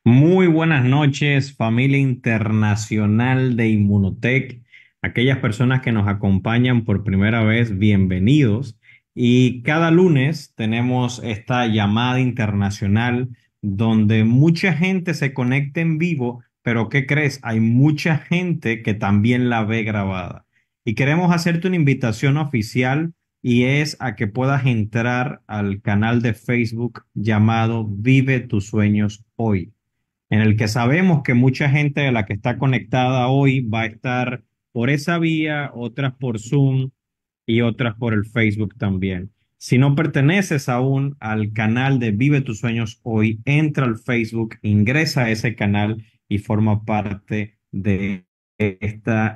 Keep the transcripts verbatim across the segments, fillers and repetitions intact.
Muy buenas noches, familia internacional de Inmunotech. Aquellas personas que nos acompañan por primera vez, bienvenidos. Y cada lunes tenemos esta llamada internacional donde mucha gente se conecta en vivo, pero ¿qué crees? Hay mucha gente que también la ve grabada. Y queremos hacerte una invitación oficial y es a que puedas entrar al canal de Facebook llamado Vive tus sueños hoy, en el que sabemos que mucha gente de la que está conectada hoy va a estar por esa vía, otras por Zoom y otras por el Facebook también. Si no perteneces aún al canal de Vive tus sueños hoy, entra al Facebook, ingresa a ese canal y forma parte de esta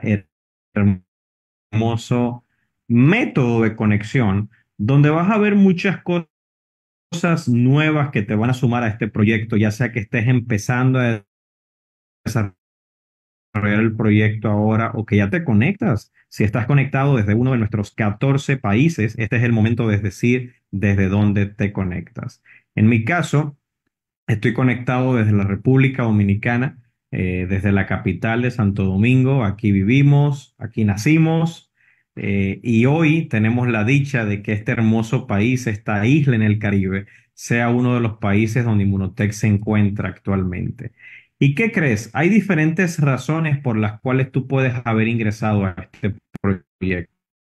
hermoso método de conexión donde vas a ver muchas cosas cosas nuevas que te van a sumar a este proyecto, ya sea que estés empezando a desarrollar el proyecto ahora o que ya te conectas. Si estás conectado desde uno de nuestros catorce países, este es el momento de decir desde dónde te conectas. En mi caso, estoy conectado desde la República Dominicana, eh, desde la capital de Santo Domingo. Aquí vivimos, aquí nacimos, eh, y hoy tenemos la dicha de que este hermoso país, esta isla en el Caribe, sea uno de los países donde Inmunotech se encuentra actualmente. ¿Y qué crees? Hay diferentes razones por las cuales tú puedes haber ingresado a este proyecto.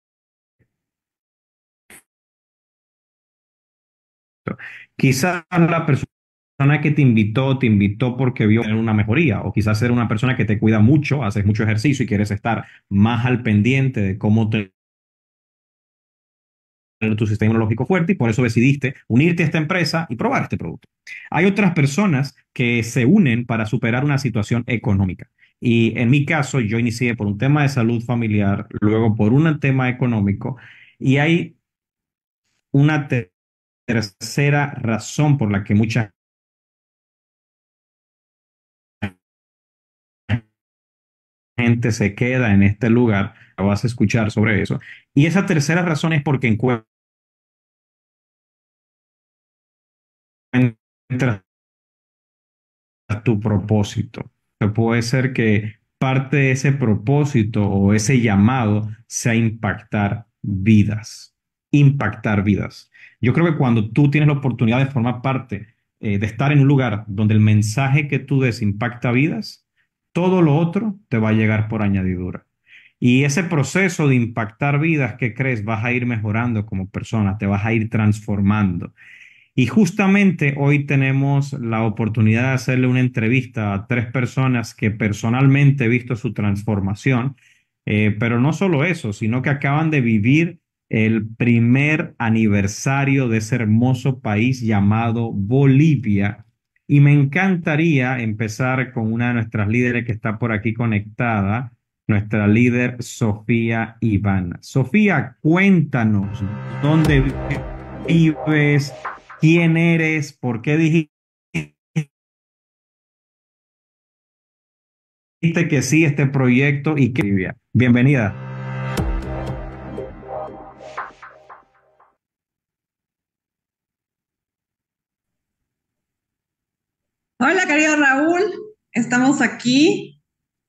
Quizás la persona que te invitó, te invitó porque vio tener una mejoría, o quizás era una persona que te cuida mucho, haces mucho ejercicio y quieres estar más al pendiente de cómo tener tu sistema inmunológico fuerte y por eso decidiste unirte a esta empresa y probar este producto. Hay otras personas que se unen para superar una situación económica. Y en mi caso, yo inicié por un tema de salud familiar, luego por un tema económico, y hay una ter- tercera razón por la que mucha gente se queda en este lugar, vas a escuchar sobre eso. Y esa tercera razón es porque encuentras tu propósito. Que puede ser que parte de ese propósito o ese llamado sea impactar vidas, impactar vidas. Yo creo que cuando tú tienes la oportunidad de formar parte, eh, de estar en un lugar donde el mensaje que tú des impacta vidas, todo lo otro te va a llegar por añadidura. Y ese proceso de impactar vidas, ¿qué crees? Vas a ir mejorando como persona, te vas a ir transformando. Y justamente hoy tenemos la oportunidad de hacerle una entrevista a tres personas que personalmente he visto su transformación, eh, pero no solo eso, sino que acaban de vivir el primer aniversario de ese hermoso país llamado Bolivia. Y me encantaría empezar con una de nuestras líderes que está por aquí conectada, nuestra líder Sofía Ivana. Sofía, cuéntanos, ¿dónde vives? ¿Quién eres? ¿Por qué dijiste que sí a este proyecto y qué? Bienvenida. Hola, querido Raúl, estamos aquí.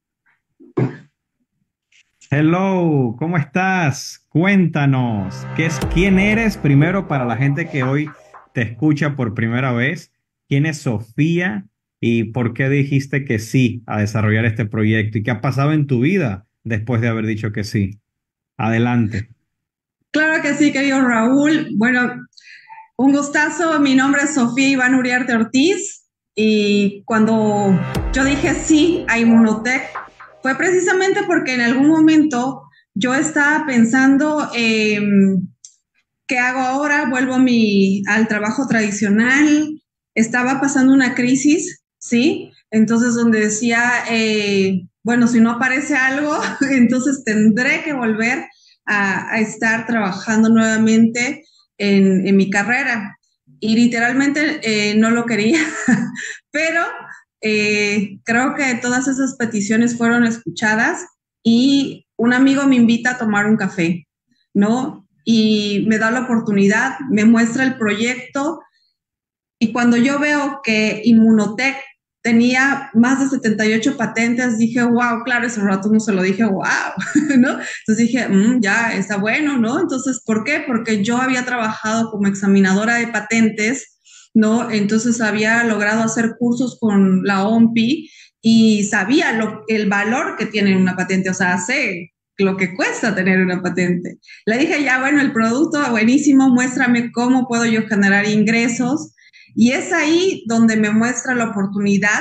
Hello, ¿cómo estás? Cuéntanos, ¿qué es, quién eres primero para la gente que hoy te escucha por primera vez? ¿Quién es Sofía y por qué dijiste que sí a desarrollar este proyecto? ¿Y qué ha pasado en tu vida después de haber dicho que sí? Adelante. Claro que sí, querido Raúl. Bueno, un gustazo. Mi nombre es Sofía Iván Uriarte Ortiz y cuando yo dije sí a Inmunotech fue precisamente porque en algún momento yo estaba pensando, eh, ¿qué hago ahora? Vuelvo a mi, al trabajo tradicional. Estaba pasando una crisis, ¿sí? Entonces, donde decía, eh, bueno, si no aparece algo, entonces tendré que volver a, a estar trabajando nuevamente en, en mi carrera. Y literalmente eh, no lo quería, pero eh, creo que todas esas peticiones fueron escuchadas y un amigo me invita a tomar un café, ¿no? Y me da la oportunidad, me muestra el proyecto y cuando yo veo que Inmunotech tenía más de setenta y ocho patentes. Dije, wow, claro, ese rato no se lo dije, wow, ¿no? Entonces dije, mm, ya está bueno, ¿no? Entonces, ¿por qué? Porque yo había trabajado como examinadora de patentes, ¿no? Entonces había logrado hacer cursos con la O M P I y sabía lo, el valor que tiene una patente, o sea, sé lo que cuesta tener una patente. Le dije, ya, bueno, el producto buenísimo, muéstrame cómo puedo yo generar ingresos. Y es ahí donde me muestra la oportunidad.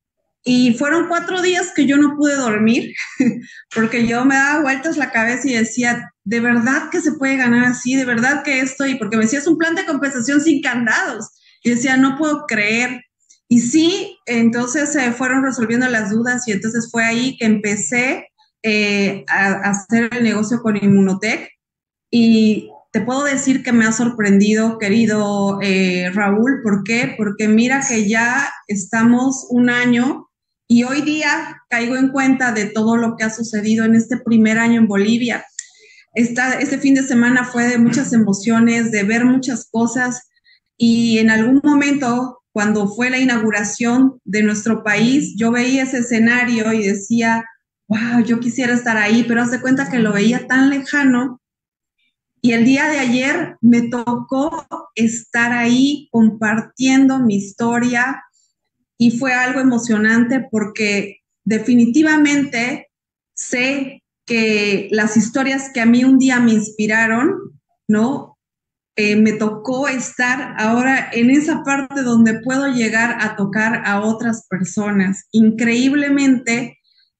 Y fueron cuatro días que yo no pude dormir, porque yo me daba vueltas la cabeza y decía, ¿de verdad que se puede ganar así? ¿De verdad que esto? Y porque me decía, es un plan de compensación sin candados. Y decía, no puedo creer. Y sí, entonces se eh, fueron resolviendo las dudas y entonces fue ahí que empecé eh, a, a hacer el negocio con Inmunotech. Y te puedo decir que me ha sorprendido, querido eh, Raúl. ¿Por qué? Porque mira que ya estamos un año y hoy día caigo en cuenta de todo lo que ha sucedido en este primer año en Bolivia. Esta, este fin de semana fue de muchas emociones, de ver muchas cosas y en algún momento, cuando fue la inauguración de nuestro país, yo veía ese escenario y decía, wow, yo quisiera estar ahí, pero haz de cuenta que lo veía tan lejano y el día de ayer me tocó estar ahí compartiendo mi historia y fue algo emocionante porque definitivamente sé que las historias que a mí un día me inspiraron, ¿no? Eh, me tocó estar ahora en esa parte donde puedo llegar a tocar a otras personas. Increíblemente,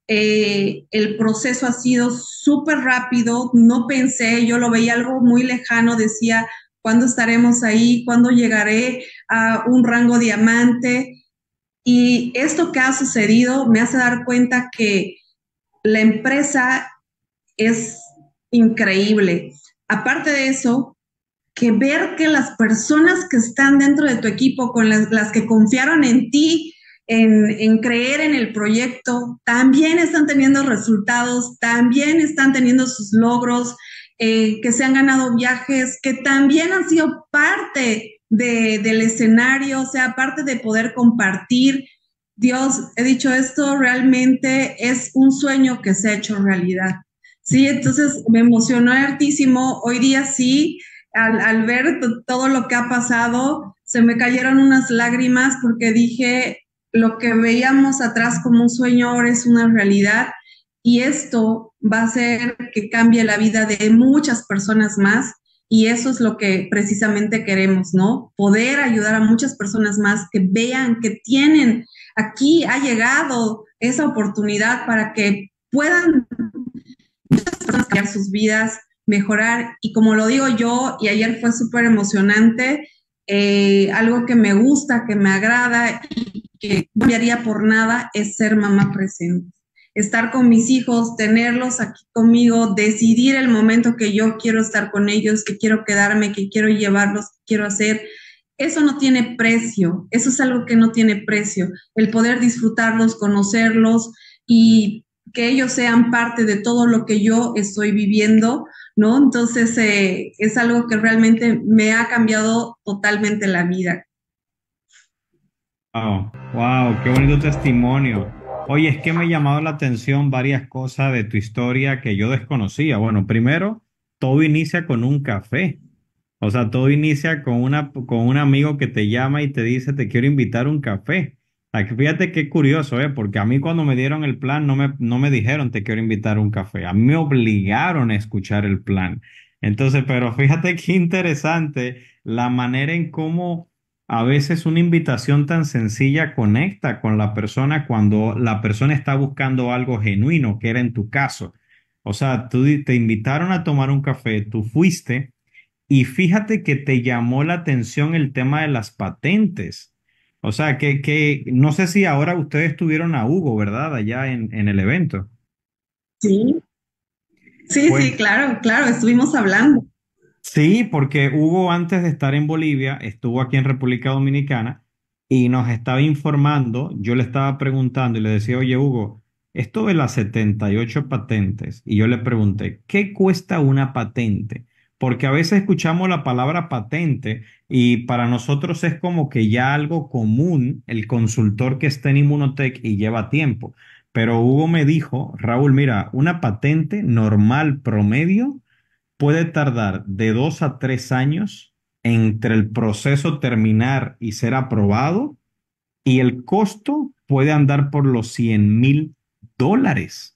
eh, el proceso ha sido súper rápido, no pensé, yo lo veía algo muy lejano, decía, ¿cuándo estaremos ahí? ¿Cuándo llegaré a un rango diamante? Y esto que ha sucedido me hace dar cuenta que la empresa es increíble. Aparte de eso, que ver que las personas que están dentro de tu equipo, con las, las que confiaron en ti, en, en, creer en el proyecto, también están teniendo resultados, también están teniendo sus logros, eh, que se han ganado viajes, que también han sido parte de, del escenario, o sea, parte de poder compartir. Dios, he dicho esto, realmente es un sueño que se ha hecho realidad. Sí, entonces me emocionó hartísimo. Hoy día sí, al, al ver todo lo que ha pasado, se me cayeron unas lágrimas porque dije, lo que veíamos atrás como un sueño ahora es una realidad y esto va a hacer que cambie la vida de muchas personas más y eso es lo que precisamente queremos, ¿no? Poder ayudar a muchas personas más que vean que tienen, aquí ha llegado esa oportunidad para que puedan cambiar sus vidas, mejorar. Y como lo digo yo, y ayer fue súper emocionante, eh, algo que me gusta, que me agrada y que no cambiaría por nada es ser mamá presente. Estar con mis hijos, tenerlos aquí conmigo, decidir el momento que yo quiero estar con ellos, que quiero quedarme, que quiero llevarlos, que quiero hacer. Eso no tiene precio, eso es algo que no tiene precio. El poder disfrutarlos, conocerlos y que ellos sean parte de todo lo que yo estoy viviendo, ¿no? Entonces, eh, es algo que realmente me ha cambiado totalmente la vida. Wow, wow, qué bonito testimonio. Oye, es que me ha llamado la atención varias cosas de tu historia que yo desconocía. Bueno, primero, todo inicia con un café. O sea, todo inicia con una, con un amigo que te llama y te dice, te quiero invitar a un café. O sea, que fíjate qué curioso, ¿eh? Porque a mí cuando me dieron el plan no me, no me dijeron, te quiero invitar a un café. A mí me obligaron a escuchar el plan. Entonces, pero fíjate qué interesante la manera en cómo a veces una invitación tan sencilla conecta con la persona cuando la persona está buscando algo genuino, que era en tu caso. O sea, tú di- te invitaron a tomar un café, tú fuiste y fíjate que te llamó la atención el tema de las patentes. O sea, que, que no sé si ahora ustedes tuvieron a Hugo, ¿verdad? Allá en, en el evento. Sí, sí, Pues sí, claro, claro, estuvimos hablando. sí, porque Hugo antes de estar en Bolivia estuvo aquí en República Dominicana y nos estaba informando, yo le estaba preguntando y le decía, oye Hugo, esto de las setenta y ocho patentes, y yo le pregunté, ¿qué cuesta una patente? porque a veces escuchamos la palabra patente y para nosotros es como que ya algo común el consultor que está en Inmunotech y lleva tiempo. Pero Hugo me dijo, Raúl, mira, una patente normal promedio puede tardar de dos a tres años entre el proceso terminar y ser aprobado y el costo puede andar por los cien mil dólares.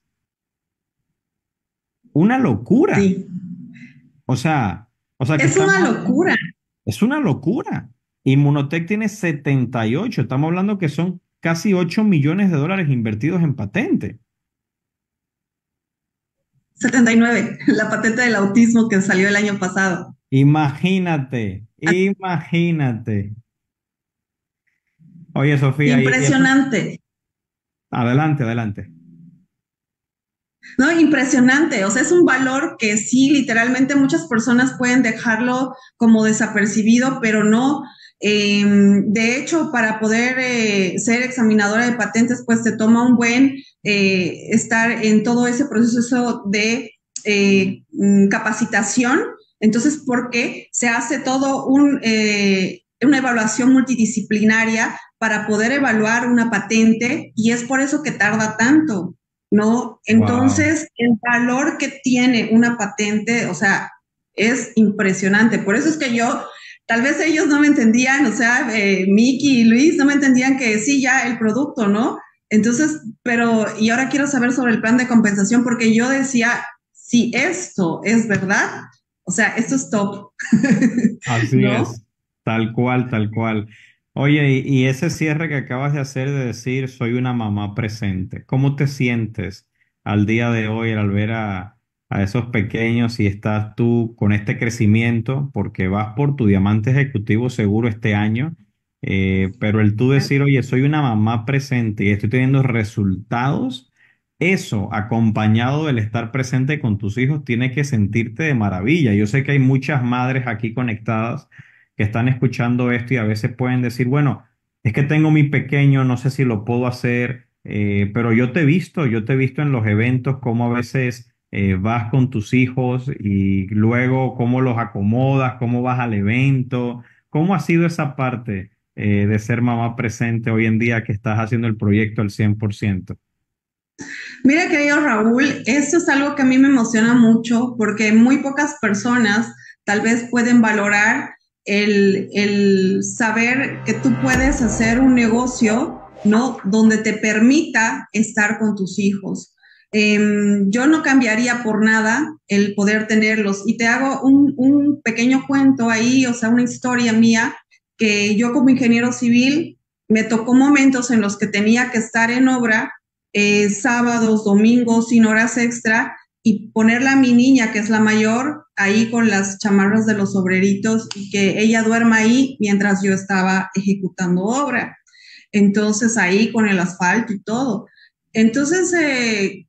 Una locura. Sí, O sea, o sea que es una estamos hablando, locura. es una locura. Inmunotech tiene setenta y ocho. Estamos hablando que son casi ocho millones de dólares invertidos en patente. setenta y nueve, la patente del autismo que salió el año pasado. Imagínate, imagínate. Oye, Sofía, y y eso, Impresionante. adelante, adelante. No, impresionante. O sea, es un valor que sí, literalmente muchas personas pueden dejarlo como desapercibido, pero no. Eh, de hecho, para poder eh, ser examinadora de patentes, pues te toma un buen eh, estar en todo ese proceso de eh, mm, capacitación. Entonces, porque se hace todo un, eh, una evaluación multidisciplinaria para poder evaluar una patente y es por eso que tarda tanto. ¿No? Wow. Entonces, el valor que tiene una patente, o sea, es impresionante. Por eso es que yo, tal vez ellos no me entendían, o sea, eh, Miki y Luis no me entendían que sí, ya el producto, ¿no? Entonces, pero, y ahora quiero saber sobre el plan de compensación, porque yo decía, si esto es verdad, o sea, esto es top, Así ¿no? es, tal cual, tal cual. Oye, y, y ese cierre que acabas de hacer de decir, soy una mamá presente, ¿cómo te sientes al día de hoy al ver a, a esos pequeños y estás tú con este crecimiento? Porque vas por tu diamante ejecutivo seguro este año, eh, pero el tú decir, oye, soy una mamá presente y estoy teniendo resultados. Eso, acompañado del estar presente con tus hijos, tiene que sentirte de maravilla. Yo sé que hay muchas madres aquí conectadas que están escuchando esto y a veces pueden decir, bueno, es que tengo mi pequeño, no sé si lo puedo hacer, eh, pero yo te he visto, yo te he visto en los eventos cómo a veces eh, vas con tus hijos y luego cómo los acomodas, cómo vas al evento, cómo ha sido esa parte eh, de ser mamá presente hoy en día que estás haciendo el proyecto al cien por ciento. Mira, querido Raúl, esto es algo que a mí me emociona mucho porque muy pocas personas tal vez pueden valorar el, el saber que tú puedes hacer un negocio, ¿no? Donde te permita estar con tus hijos. Eh, yo no cambiaría por nada el poder tenerlos. Y te hago un, un pequeño cuento ahí, o sea, una historia mía, que yo como ingeniero civil me tocó momentos en los que tenía que estar en obra eh, sábados, domingos, sin horas extra, y ponerla a mi niña, que es la mayor, ahí con las chamarras de los obreritos y que ella duerma ahí mientras yo estaba ejecutando obra. Entonces ahí con el asfalto y todo. Entonces, eh,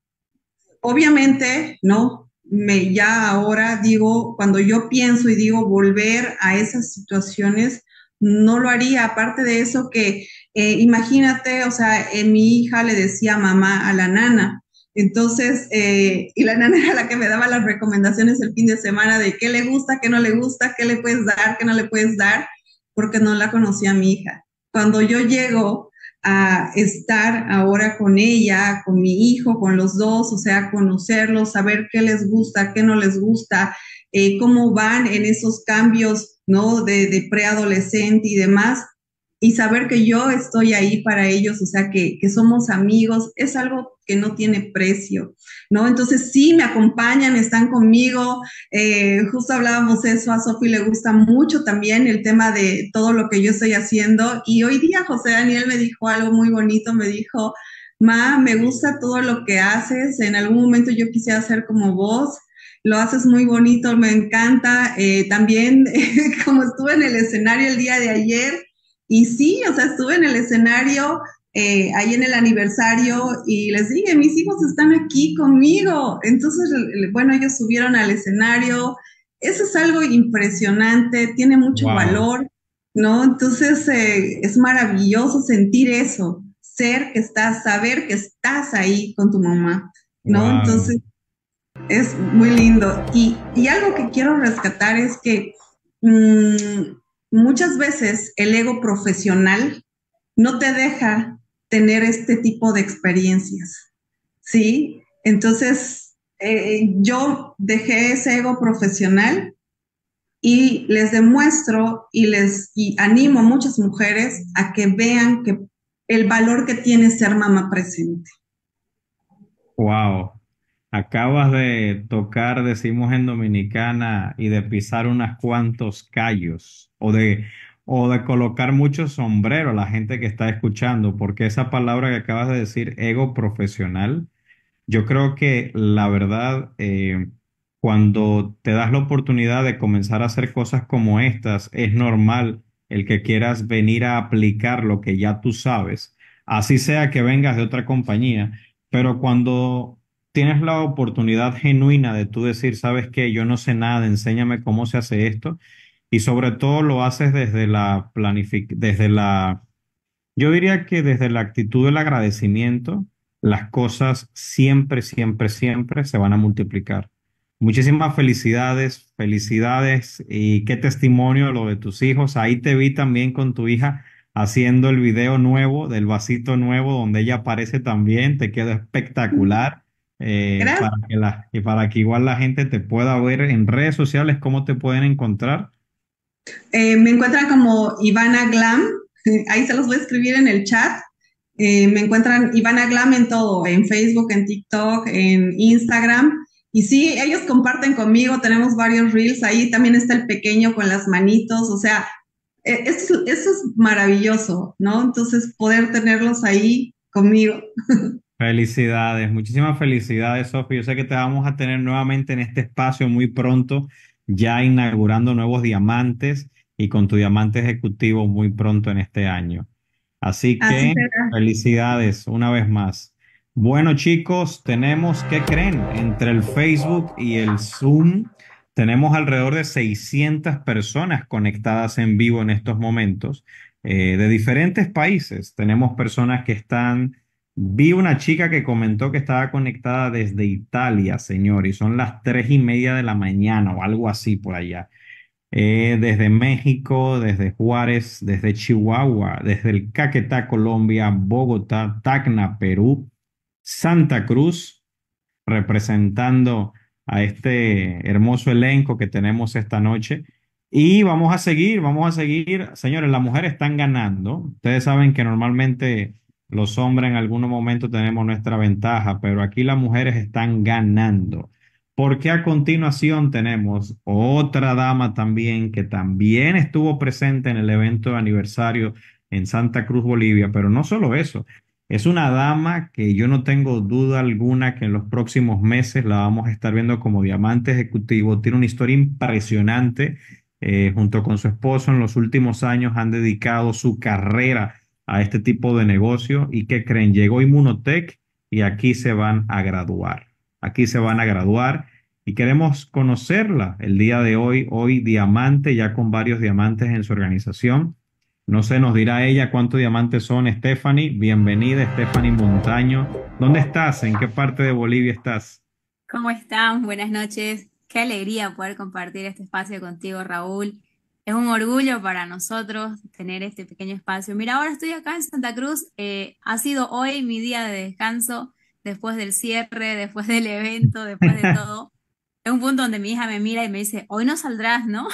obviamente, ¿no? Me, ya ahora digo, cuando yo pienso y digo volver a esas situaciones, no lo haría. Aparte de eso, que eh, imagínate, o sea, eh, mi hija le decía mamá a la nana. Entonces, eh, y la nana era la que me daba las recomendaciones el fin de semana de qué le gusta, qué no le gusta, qué le puedes dar, qué no le puedes dar, porque no la conocía a mi hija. Cuando yo llego a estar ahora con ella, con mi hijo, con los dos, o sea, conocerlos, saber qué les gusta, qué no les gusta, eh, cómo van en esos cambios, ¿no? De, de preadolescente y demás, y saber que yo estoy ahí para ellos, o sea, que, que somos amigos, es algo que no tiene precio, ¿no? Entonces sí, me acompañan, están conmigo, eh, justo hablábamos eso, a Sofi le gusta mucho también el tema de todo lo que yo estoy haciendo y hoy día José Daniel me dijo algo muy bonito, me dijo, Ma, me gusta todo lo que haces, en algún momento yo quisiera ser como vos, lo haces muy bonito, me encanta, eh, también como estuve en el escenario el día de ayer y sí, o sea, estuve en el escenario eh, ahí en el aniversario y les dije, mis hijos están aquí conmigo. Entonces, bueno, ellos subieron al escenario. Eso es algo impresionante, tiene mucho Wow. valor, ¿no? Entonces, eh, es maravilloso sentir eso, ser que estás, saber que estás ahí con tu mamá, ¿no? Entonces, Wow. Es muy lindo. Y, y algo que quiero rescatar es que mmm, muchas veces el ego profesional no te deja tener este tipo de experiencias, ¿sí? Entonces, eh, yo dejé ese ego profesional y les demuestro y les y animo a muchas mujeres a que vean que el valor que tiene ser mamá presente. Wow, acabas de tocar, decimos en Dominicana, y de pisar unos cuantos callos, o de, o de colocar mucho sombrero a la gente que está escuchando, porque esa palabra que acabas de decir, ego profesional, yo creo que la verdad, eh, cuando te das la oportunidad de comenzar a hacer cosas como estas, es normal el que quieras venir a aplicar lo que ya tú sabes, así sea que vengas de otra compañía, pero cuando tienes la oportunidad genuina de tú decir, sabes qué, yo no sé nada, enséñame cómo se hace esto, y sobre todo lo haces desde la planific desde la yo diría que desde la actitud del agradecimiento, las cosas siempre, siempre, siempre se van a multiplicar. Muchísimas felicidades, felicidades y qué testimonio lo de tus hijos. Ahí te vi también con tu hija haciendo el video nuevo del vasito nuevo donde ella aparece también. Te quedó espectacular. Eh, Gracias. para que la, y para que igual la gente te pueda ver en redes sociales, cómo te pueden encontrar. Eh, me encuentran como Ivana Glam, ahí se los voy a escribir en el chat. Eh, me encuentran Ivana Glam en todo, en Facebook, en TikTok, en Instagram. Y sí, ellos comparten conmigo, tenemos varios reels, ahí también está el pequeño con las manitos, o sea, eh, eso, eso es maravilloso, ¿no? Entonces, poder tenerlos ahí conmigo. Felicidades, muchísimas felicidades, Sofía. Yo sé que te vamos a tener nuevamente en este espacio muy pronto, ya inaugurando nuevos diamantes y con tu diamante ejecutivo muy pronto en este año. Así Así que será. felicidades una vez más. Bueno, chicos, tenemos, ¿qué creen? Entre el Facebook y el Zoom, tenemos alrededor de seiscientas personas conectadas en vivo en estos momentos, eh, de diferentes países. Tenemos personas que están. Vi una chica que comentó que estaba conectada desde Italia, señor, y son las tres y media de la mañana o algo así por allá. Eh, desde México, desde Juárez, desde Chihuahua, desde el Caquetá, Colombia, Bogotá, Tacna, Perú, Santa Cruz, representando a este hermoso elenco que tenemos esta noche. Y vamos a seguir, vamos a seguir. Señores, las mujeres están ganando. Ustedes saben que normalmente los hombres en algún momento tenemos nuestra ventaja, pero aquí las mujeres están ganando. Porque a continuación tenemos otra dama también que también estuvo presente en el evento de aniversario en Santa Cruz, Bolivia, pero no solo eso. Es una dama que yo no tengo duda alguna que en los próximos meses la vamos a estar viendo como diamante ejecutivo. Tiene una historia impresionante. Eh, junto con su esposo en los últimos años han dedicado su carrera a este tipo de negocio. ¿Y qué creen? Llegó Inmunotech y aquí se van a graduar. Aquí se van a graduar y queremos conocerla el día de hoy. Hoy diamante, ya con varios diamantes en su organización. No sé, nos dirá ella cuántos diamantes son, Stephanie. Bienvenida, Stephanie Montaño. ¿Dónde estás? ¿En qué parte de Bolivia estás? ¿Cómo están? Buenas noches. Qué alegría poder compartir este espacio contigo, Raúl. Es un orgullo para nosotros tener este pequeño espacio. Mira, ahora estoy acá en Santa Cruz. Eh, ha sido hoy mi día de descanso, después del cierre, después del evento, después de todo. Es un punto donde mi hija me mira y me dice, hoy no saldrás, ¿no?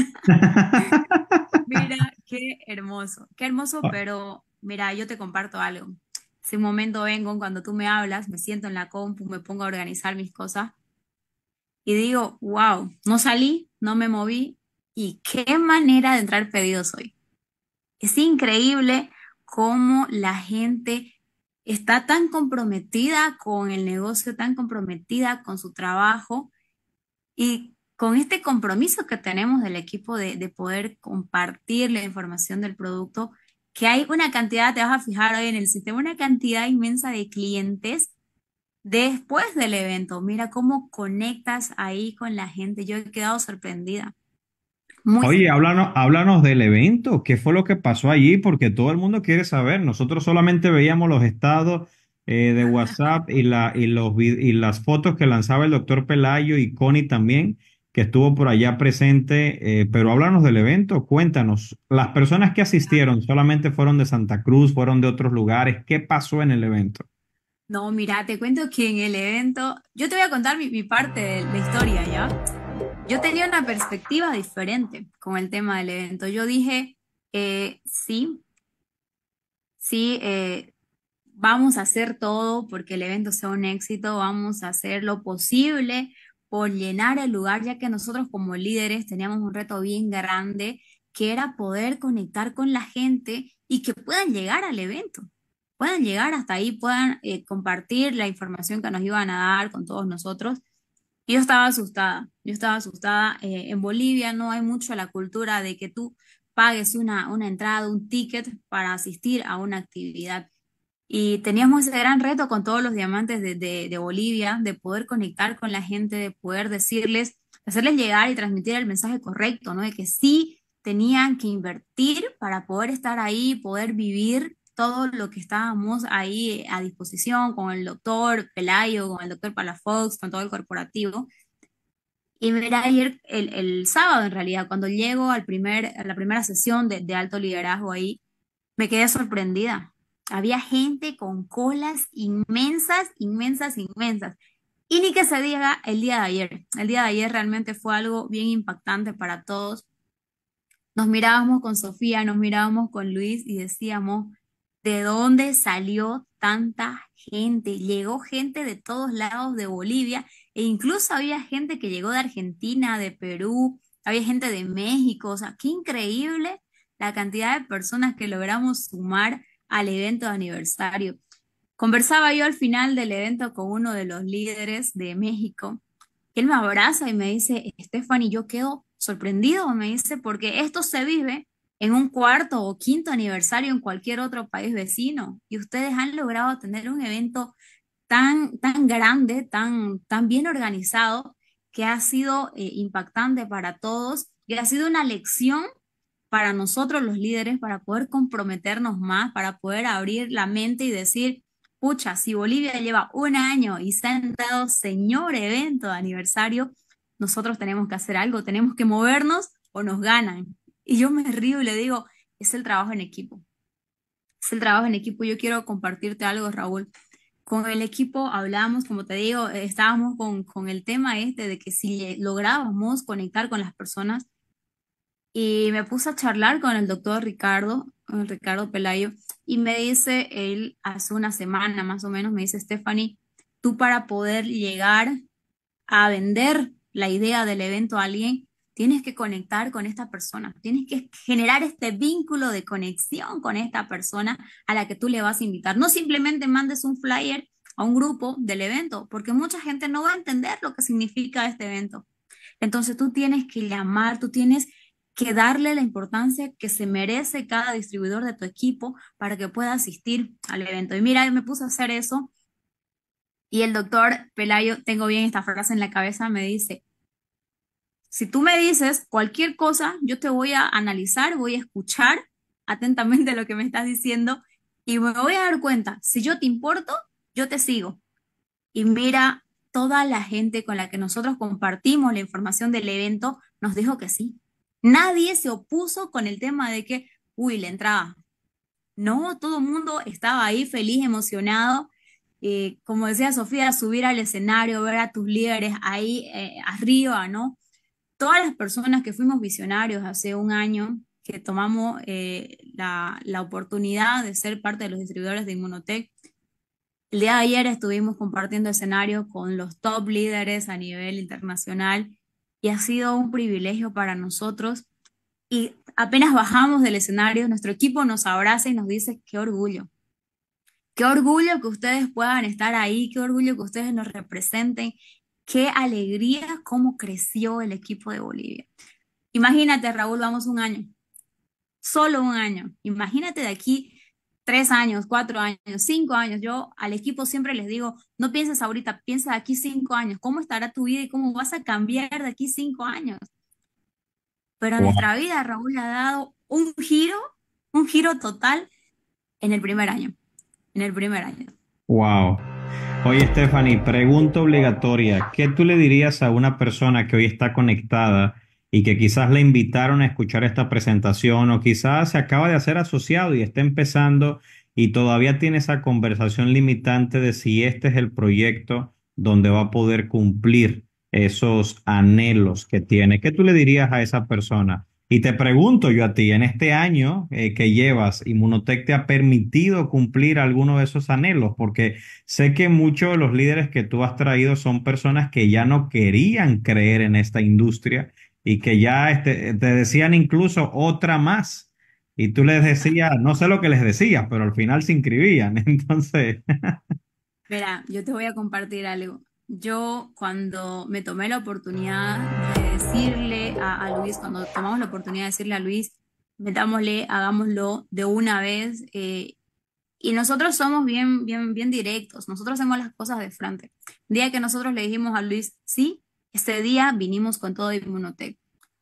Mira, qué hermoso, qué hermoso, pero mira, yo te comparto algo. Ese momento vengo cuando tú me hablas, me siento en la compu, me pongo a organizar mis cosas y digo, wow, no salí, no me moví y qué manera de entrar pedidos hoy. Es increíble cómo la gente está tan comprometida con el negocio, tan comprometida con su trabajo y con este compromiso que tenemos del equipo de, de poder compartir la información del producto, que hay una cantidad, te vas a fijar hoy en el sistema, una cantidad inmensa de clientes después del evento. Mira cómo conectas ahí con la gente. Yo he quedado sorprendida, muy Oye, sorprendida. háblanos, háblanos del evento. ¿Qué fue lo que pasó allí? Porque todo el mundo quiere saber. Nosotros solamente veíamos los estados eh, de WhatsApp y, la, y, los, vi- y las fotos que lanzaba el doctor Pelayo y Connie también, que estuvo por allá presente. Eh, pero háblanos del evento, cuéntanos. Las personas que asistieron solamente fueron de Santa Cruz, fueron de otros lugares. ¿Qué pasó en el evento? No, mira, te cuento que en el evento, yo te voy a contar mi, mi parte de la historia, ¿ya? Yo tenía una perspectiva diferente con el tema del evento. Yo dije, eh, sí, sí, eh, vamos a hacer todo porque el evento sea un éxito, vamos a hacer lo posible por llenar el lugar, ya que nosotros como líderes teníamos un reto bien grande, que era poder conectar con la gente y que puedan llegar al evento, puedan llegar hasta ahí, puedan eh, compartir la información que nos iban a dar con todos nosotros. Y yo estaba asustada, yo estaba asustada. Eh, en Bolivia no hay mucho la cultura de que tú pagues una, una entrada, un ticket para asistir a una actividad. Y teníamos ese gran reto con todos los diamantes de, de- de Bolivia, de poder conectar con la gente, de poder decirles, hacerles llegar y transmitir el mensaje correcto, ¿no? De que sí tenían que invertir para poder estar ahí, poder vivir todo lo que estábamos ahí a disposición con el doctor Pelayo, con el doctor Palafox, con todo el corporativo. Y mira, ayer, el, el sábado en realidad, cuando llego al primer, a la primera sesión de, de alto liderazgo ahí, me quedé sorprendida. Había gente con colas inmensas, inmensas, inmensas. Y ni que se diga el día de ayer. El día de ayer realmente fue algo bien impactante para todos. Nos mirábamos con Sofía, nos mirábamos con Luis y decíamos, ¿de dónde salió tanta gente? Llegó gente de todos lados de Bolivia e incluso había gente que llegó de Argentina, de Perú, había gente de México. O sea, qué increíble la cantidad de personas que logramos sumar al evento de aniversario. Conversaba yo al final del evento con uno de los líderes de México, que él me abraza y me dice, Stephanie, yo quedo sorprendido, me dice, porque esto se vive en un cuarto o quinto aniversario en cualquier otro país vecino y ustedes han logrado tener un evento tan, tan grande, tan, tan bien organizado, que ha sido eh, impactante para todos y ha sido una lección para nosotros los líderes para poder comprometernos más, para poder abrir la mente y decir, pucha, si Bolivia lleva un año y se ha entrado señor evento de aniversario, nosotros tenemos que hacer algo, tenemos que movernos o nos ganan. Y yo me río y le digo, es el trabajo en equipo, es el trabajo en equipo. Yo quiero compartirte algo, Raúl. Con el equipo hablamos, como te digo, eh, estábamos con, con el tema este de que si le- lográbamos conectar con las personas, y me puse a charlar con el doctor Ricardo, con el Ricardo Pelayo, y me dice él hace una semana más o menos, me dice, Stephanie, tú para poder llegar a vender la idea del evento a alguien, tienes que conectar con esta persona, tienes que generar este vínculo de conexión con esta persona a la que tú le vas a invitar. No simplemente mandes un flyer a un grupo del evento, porque mucha gente no va a entender lo que significa este evento. Entonces tú tienes que llamar, tú tienes que darle la importancia que se merece cada distribuidor de tu equipo para que pueda asistir al evento. Y mira, yo me puse a hacer eso y el doctor Pelayo, tengo bien esta frase en la cabeza, me dice, si tú me dices cualquier cosa, yo te voy a analizar, voy a escuchar atentamente lo que me estás diciendo y me voy a dar cuenta, si yo te importo, yo te sigo. Y mira, toda la gente con la que nosotros compartimos la información del evento nos dijo que sí. Nadie se opuso con el tema de que, uy, la entrada. No, todo el mundo estaba ahí feliz, emocionado. Eh, como decía Sofía, subir al escenario, ver a tus líderes ahí eh, arriba, ¿no? Todas las personas que fuimos visionarios hace un año, que tomamos eh, la, la oportunidad de ser parte de los distribuidores de Inmunotech, el día de ayer estuvimos compartiendo escenario con los top líderes a nivel internacional y ha sido un privilegio para nosotros. Y apenas bajamos del escenario, nuestro equipo nos abraza y nos dice, qué orgullo, qué orgullo que ustedes puedan estar ahí, qué orgullo que ustedes nos representen, qué alegría cómo creció el equipo de Bolivia. Imagínate, Raúl, vamos un año, solo un año. Imagínate de aquí tres años, cuatro años, cinco años. Yo al equipo siempre les digo, no pienses ahorita, piensa de aquí cinco años, cómo estará tu vida y cómo vas a cambiar de aquí cinco años. Pero nuestra vida, Raúl, ha dado un giro, un giro total en el primer año, en el primer año. Wow. Oye, Stephanie, pregunta obligatoria. ¿Qué tú le dirías a una persona que hoy está conectada y que quizás le invitaron a escuchar esta presentación o quizás se acaba de hacer asociado y está empezando y todavía tiene esa conversación limitante de si este es el proyecto donde va a poder cumplir esos anhelos que tiene? ¿Qué tú le dirías a esa persona? Y te pregunto yo a ti, en este año eh, que llevas, ¿Inmunotech te ha permitido cumplir alguno de esos anhelos? Porque sé que muchos de los líderes que tú has traído son personas que ya no querían creer en esta industria y que ya este, te decían incluso otra más. Y tú les decías, no sé lo que les decías, pero al final se inscribían. Entonces, Mira, yo te voy a compartir algo. Yo cuando me tomé la oportunidad de decirle a, a Luis, cuando tomamos la oportunidad de decirle a Luis, metámosle, hagámoslo de una vez, eh, y nosotros somos bien, bien, bien directos, nosotros hacemos las cosas de frente. El día que nosotros le dijimos a Luis, sí, ese día vinimos con todo Inmunotech.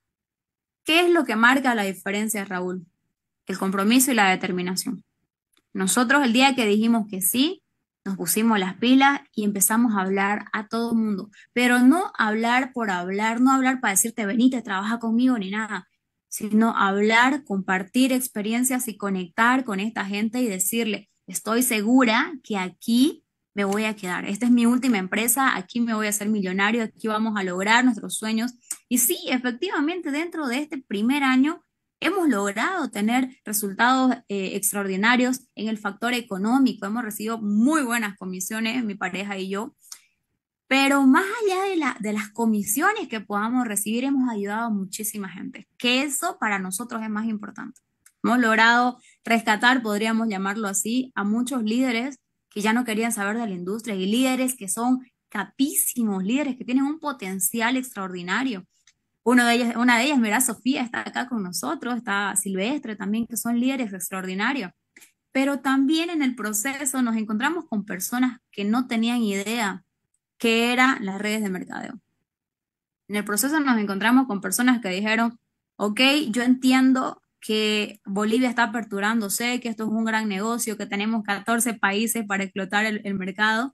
¿Qué es lo que marca la diferencia, Raúl? El compromiso y la determinación. Nosotros el día que dijimos que sí, nos pusimos las pilas y empezamos a hablar a todo el mundo, pero no hablar por hablar, no hablar para decirte venite, trabaja conmigo ni nada, sino hablar, compartir experiencias y conectar con esta gente y decirle, estoy segura que aquí me voy a quedar. Esta es mi última empresa, aquí me voy a hacer millonario, aquí vamos a lograr nuestros sueños. Y sí, efectivamente, dentro de este primer año hemos logrado tener resultados eh, extraordinarios en el factor económico. Hemos recibido muy buenas comisiones, mi pareja y yo. Pero más allá de, la, de las comisiones que podamos recibir, hemos ayudado a muchísima gente, que eso para nosotros es más importante. Hemos logrado rescatar, podríamos llamarlo así, a muchos líderes que ya no querían saber de la industria y líderes que son capísimos, líderes que tienen un potencial extraordinario. Uno de ellos, una de ellas, mira, Sofía, está acá con nosotros, está Silvestre también, que son líderes extraordinarios. Pero también en el proceso nos encontramos con personas que no tenían idea qué eran las redes de mercadeo. En el proceso nos encontramos con personas que dijeron, ok, yo entiendo que Bolivia está aperturándose, que esto es un gran negocio, que tenemos catorce países para explotar el, el mercado,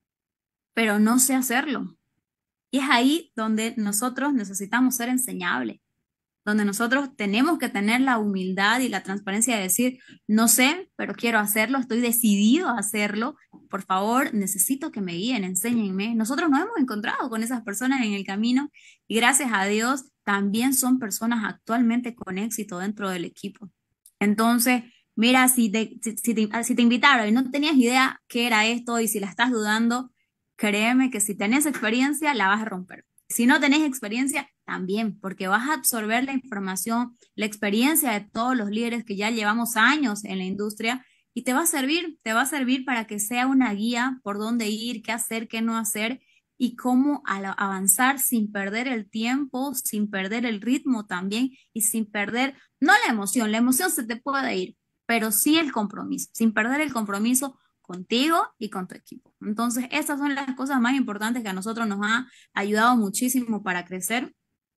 pero no sé hacerlo. Y es ahí donde nosotros necesitamos ser enseñables, donde nosotros tenemos que tener la humildad y la transparencia de decir, no sé, pero quiero hacerlo, estoy decidido a hacerlo, por favor, necesito que me guíen, enséñenme. Nosotros nos hemos encontrado con esas personas en el camino y gracias a Dios también son personas actualmente con éxito dentro del equipo. Entonces, mira, si te, si, si te, si te invitaron y no tenías idea qué era esto y si la estás dudando, créeme que si tenés experiencia, la vas a romper. Si no tenés experiencia, también, porque vas a absorber la información, la experiencia de todos los líderes que ya llevamos años en la industria y te va a servir, te va a servir para que sea una guía por dónde ir, qué hacer, qué no hacer y cómo avanzar sin perder el tiempo, sin perder el ritmo también y sin perder, no la emoción, la emoción se te puede ir, pero sí el compromiso, sin perder el compromiso contigo y con tu equipo. Entonces, estas son las cosas más importantes que a nosotros nos ha ayudado muchísimo para crecer.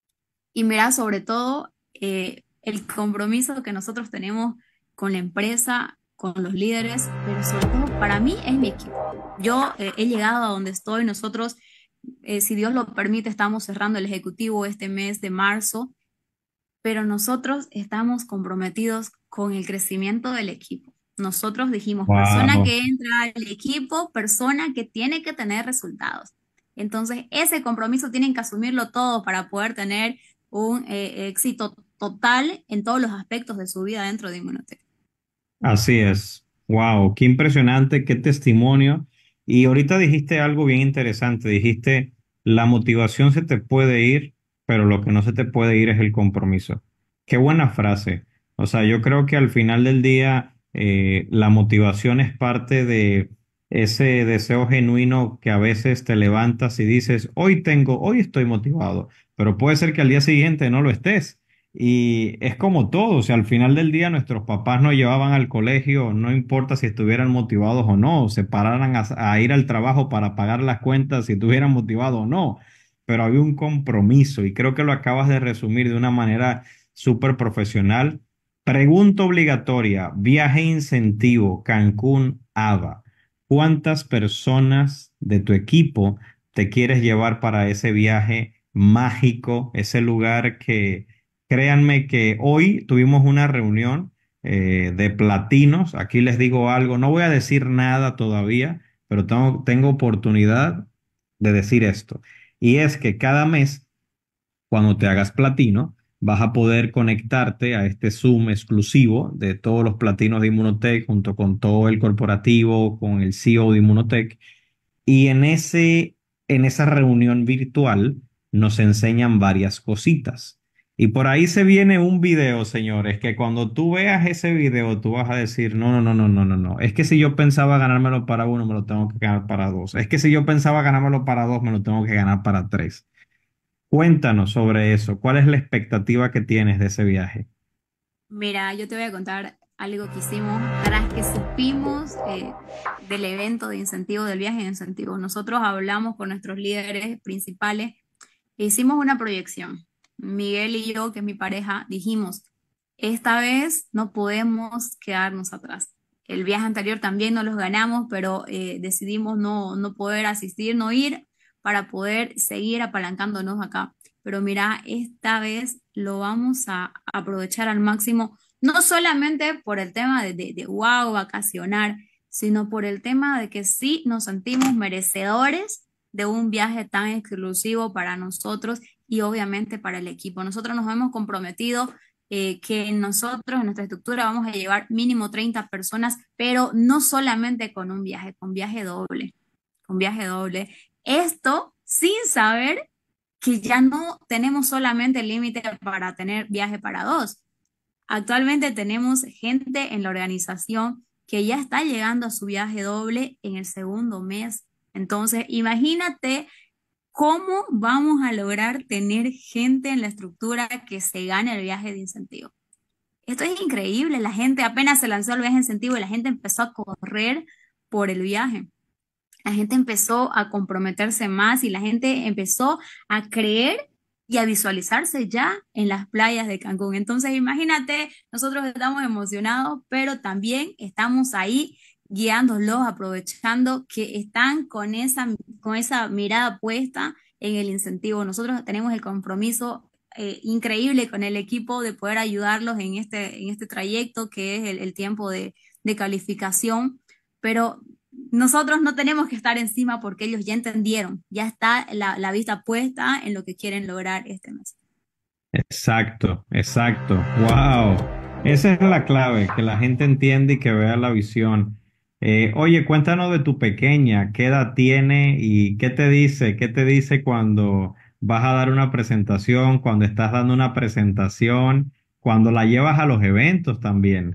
Y mira, sobre todo, eh, el compromiso que nosotros tenemos con la empresa, con los líderes, pero sobre todo para mí es mi equipo. Yo eh, he llegado a donde estoy, nosotros, eh, si Dios lo permite, estamos cerrando el ejecutivo este mes de marzo, pero nosotros estamos comprometidos con el crecimiento del equipo. Nosotros dijimos, persona wow. que entra al equipo, persona que tiene que tener resultados. Entonces, ese compromiso tienen que asumirlo todos para poder tener un eh, éxito total en todos los aspectos de su vida dentro de Inmunotech. Así es. Wow, qué impresionante, qué testimonio. Y ahorita dijiste algo bien interesante. Dijiste, la motivación se te puede ir, pero lo que no se te puede ir es el compromiso. Qué buena frase. O sea, yo creo que al final del día, eh, la motivación es parte de ese deseo genuino que a veces te levantas y dices, hoy tengo, hoy estoy motivado, pero puede ser que al día siguiente no lo estés. Y es como todo, o sea, al final del día nuestros papás nos llevaban al colegio, no importa si estuvieran motivados o no, se pararan a, a ir al trabajo para pagar las cuentas si estuvieran motivados o no, pero había un compromiso y creo que lo acabas de resumir de una manera súper profesional. Pregunta obligatoria, viaje incentivo, Cancún, A B A. ¿cuántas personas de tu equipo te quieres llevar para ese viaje mágico, ese lugar que, créanme que hoy tuvimos una reunión eh, de platinos? Aquí les digo algo, no voy a decir nada todavía, pero tengo, tengo oportunidad de decir esto. Y es que cada mes, cuando te hagas platino, vas a poder conectarte a este Zoom exclusivo de todos los platinos de Inmunotech junto con todo el corporativo, con el C E O de Inmunotech. Y en ese, en esa reunión virtual nos enseñan varias cositas. Y por ahí se viene un video, señores, que cuando tú veas ese video, tú vas a decir, no, no, no, no, no, no, no. Es que si yo pensaba ganármelo para uno, me lo tengo que ganar para dos. Es que si yo pensaba ganármelo para dos, me lo tengo que ganar para tres. Cuéntanos sobre eso. ¿Cuál es la expectativa que tienes de ese viaje? Mira, yo te voy a contar algo que hicimos tras que supimos eh, del evento de incentivo, del viaje de incentivo. Nosotros hablamos con nuestros líderes principales e hicimos una proyección. Miguel y yo, que es mi pareja, dijimos, esta vez no podemos quedarnos atrás. El viaje anterior también no los ganamos, pero eh, decidimos no, no poder asistir, no ir para poder seguir apalancándonos acá. Pero mira, esta vez lo vamos a aprovechar al máximo, no solamente por el tema de, de, de wow, vacacionar, sino por el tema de que sí nos sentimos merecedores de un viaje tan exclusivo para nosotros y obviamente para el equipo. Nosotros nos hemos comprometido eh, que nosotros en nuestra estructura vamos a llevar mínimo treinta personas, pero no solamente con un viaje, con viaje doble, con viaje doble. Esto sin saber que ya no tenemos solamente el límite para tener viaje para dos. Actualmente tenemos gente en la organización que ya está llegando a su viaje doble en el segundo mes. Entonces, imagínate cómo vamos a lograr tener gente en la estructura que se gane el viaje de incentivo. Esto es increíble. La gente apenas se lanzó el viaje de incentivo y la gente empezó a correr por el viaje. La gente empezó a comprometerse más y la gente empezó a creer y a visualizarse ya en las playas de Cancún. Entonces, imagínate, nosotros estamos emocionados, pero también estamos ahí guiándolos, aprovechando que están con esa, con esa mirada puesta en el incentivo. Nosotros tenemos el compromiso eh, increíble con el equipo de poder ayudarlos en este, en este trayecto que es el, el tiempo de, de calificación, pero nosotros no tenemos que estar encima porque ellos ya entendieron, ya está la, la vista puesta en lo que quieren lograr este mes. Exacto, exacto. Wow. Esa es la clave, que la gente entienda y que vea la visión. Eh, oye, cuéntanos de tu pequeña, ¿qué edad tiene y qué te dice? ¿Qué te dice cuando vas a dar una presentación, cuando estás dando una presentación, cuando la llevas a los eventos también?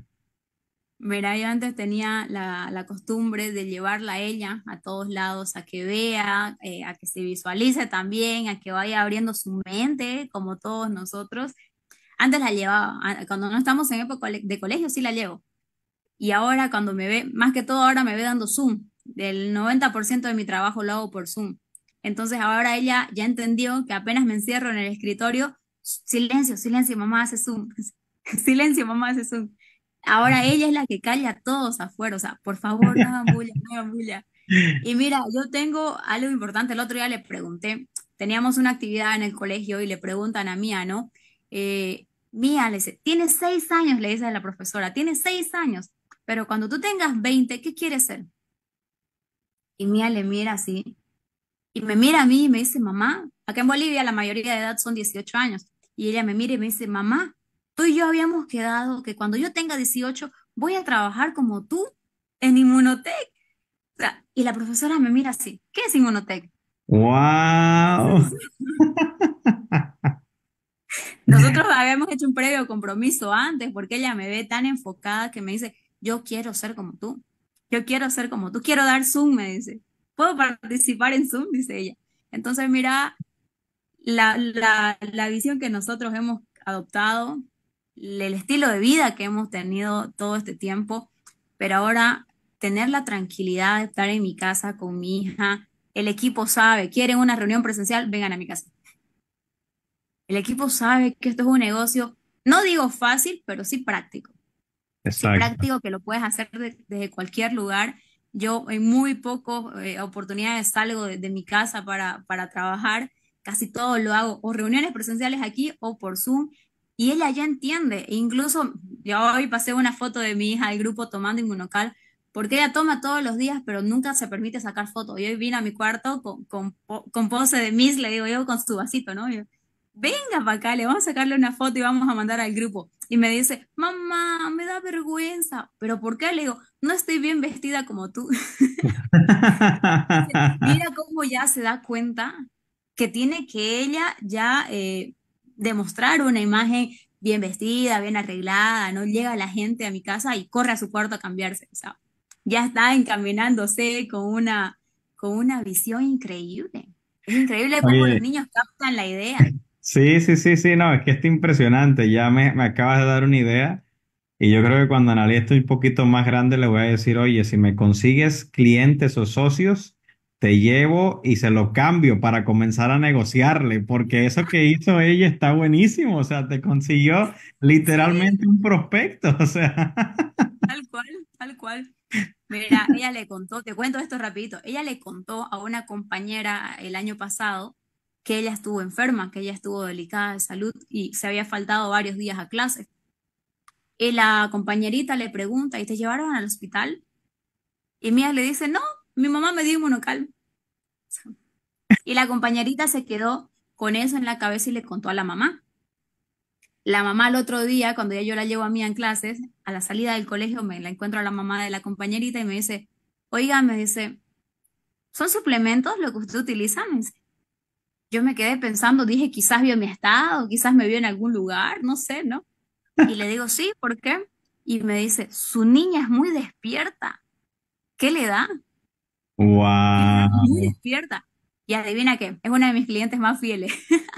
Mira, yo antes tenía la, la costumbre de llevarla a ella a todos lados, a que vea, eh, a que se visualice también, a que vaya abriendo su mente, como todos nosotros. Antes la llevaba, a- cuando no estamos en época cole- de colegio, sí la llevo. Y ahora cuando me ve, más que todo ahora me ve dando Zoom. Del noventa por ciento de mi trabajo lo hago por Zoom. Entonces ahora ella ya entendió que apenas me encierro en el escritorio, silencio, silencio, mamá hace Zoom. Silencio, mamá hace Zoom. Ahora ella es la que calla a todos afuera. O sea, por favor, no hagan bulla, no hagan bulla. Y mira, yo tengo algo importante. El otro día le pregunté, teníamos una actividad en el colegio y le preguntan a Mía, ¿no? Eh, Mía, le dice, tienes seis años, le dice a la profesora, tienes seis años, pero cuando tú tengas veinte, ¿qué quieres ser? Y Mía le mira así, y me mira a mí y me dice, mamá, acá en Bolivia la mayoría de edad son dieciocho años, y ella me mira y me dice, mamá, tú y yo habíamos quedado que cuando yo tenga dieciocho voy a trabajar como tú en Inmunotech. O sea, y la profesora me mira así, ¿qué es Inmunotech? Wow. Nosotros habíamos hecho un previo compromiso antes porque ella me ve tan enfocada que me dice, yo quiero ser como tú, yo quiero ser como tú, quiero dar Zoom, me dice, ¿puedo participar en Zoom? Dice ella. Entonces, mira, la, la, la visión que nosotros hemos adoptado, el estilo de vida que hemos tenido todo este tiempo, pero ahora tener la tranquilidad de estar en mi casa con mi hija, el equipo sabe, quieren una reunión presencial, vengan a mi casa. El equipo sabe que esto es un negocio, no digo fácil, pero sí práctico. Sí Exacto. práctico que lo puedes hacer de- desde cualquier lugar Yo en muy pocas eh, oportunidades salgo de, de mi casa para, para trabajar, casi todo lo hago o reuniones presenciales aquí o por Zoom, y ella ya entiende. E incluso yo hoy pasé una foto de mi hija al grupo tomando Inmunocal, porque ella toma todos los días, pero nunca se permite sacar fotos. Y hoy vino a mi cuarto con, con, po- con pose de Miss, le digo yo, con su vasito, ¿no? Y yo, venga para acá, le vamos a sacarle una foto y vamos a mandar al grupo. Y me dice, mamá, me da vergüenza. ¿Pero por qué? Le digo, no estoy bien vestida como tú. Dice, mira cómo ya se da cuenta que tiene que ella ya eh, demostrar una imagen bien vestida, bien arreglada, no llega la gente a mi casa y corre a su cuarto a cambiarse. O sea, ya está encaminándose con una, con una visión increíble. Es increíble cómo los Oye, niños captan la idea. sí, sí, sí, sí, no, es que está impresionante. Ya me, me acabas de dar una idea. Y yo creo que cuando Analia esté un poquito más grande, le voy a decir, oye, si me consigues clientes o socios, te llevo y se lo cambio para comenzar a negociarle, porque eso que hizo ella está buenísimo. O sea, te consiguió Sí, literalmente un prospecto. O sea, tal cual, tal cual. Mira, ella le contó, te cuento esto rapidito, ella le contó a una compañera el año pasado que ella estuvo enferma, que ella estuvo delicada de salud y se había faltado varios días a clase. Y la compañerita le pregunta, ¿y te llevaron al hospital? Y Mía le dice, no, mi mamá me dio inmunocal. Y la compañerita se quedó con eso en la cabeza y le contó a la mamá. La mamá el otro día, cuando ya yo la llevo a Mía en clases, a la salida del colegio me la encuentro a la mamá de la compañerita y me dice, oiga, me dice, ¿son suplementos lo que usted utiliza? Me dice. Yo me quedé pensando, dije, quizás vio mi estado, quizás me vio en algún lugar, no sé, ¿no? Y le digo, sí, ¿por qué? Y me dice, su niña es muy despierta. ¿Qué le da? ¿Qué le da? Muy wow. despierta. Y adivina qué, es una de mis clientes más fieles.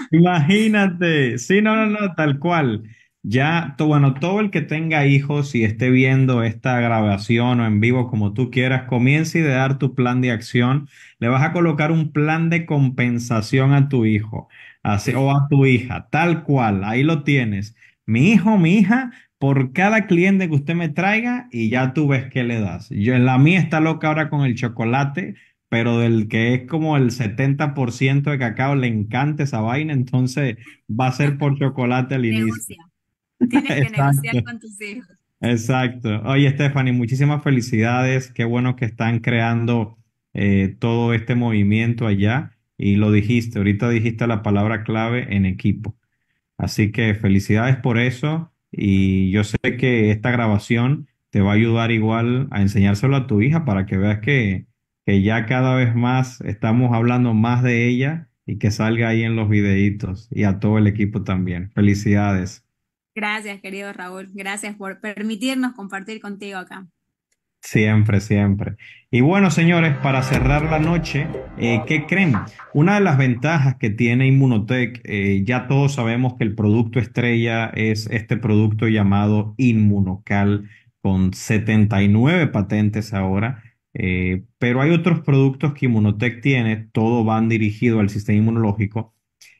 Imagínate, sí, no, no, no, tal cual. Ya, to- bueno, todo el que tenga hijos y esté viendo esta grabación o en vivo como tú quieras, comience a idear tu plan de acción. Le vas a colocar un plan de compensación a tu hijo, así, o a tu hija, tal cual, ahí lo tienes. Mi hijo, mi hija, por cada cliente que usted me traiga y ya tú ves qué le das. Yo, la mía está loca ahora con el chocolate, pero del que es como el setenta por ciento de cacao le encanta esa vaina, entonces va a ser por chocolate al inicio. Negocia. Tienes que negociar Exacto, con tus hijos. exacto. Oye, Stephanie, muchísimas felicidades. Qué bueno que están creando eh, todo este movimiento allá. Y lo dijiste, ahorita dijiste la palabra clave en equipo. Así que felicidades por eso y yo sé que esta grabación te va a ayudar igual a enseñárselo a tu hija para que veas que, que ya cada vez más estamos hablando más de ella y que salga ahí en los videitos y a todo el equipo también. Felicidades. Gracias, querido Raúl. Gracias por permitirnos compartir contigo acá. Siempre, siempre. Y bueno, señores, para cerrar la noche, eh, ¿qué creen? Una de las ventajas que tiene Inmunotech, eh, ya todos sabemos que el producto estrella es este producto llamado Inmunocal, con setenta y nueve patentes ahora, eh, pero hay otros productos que Inmunotech tiene, todo van dirigido al sistema inmunológico.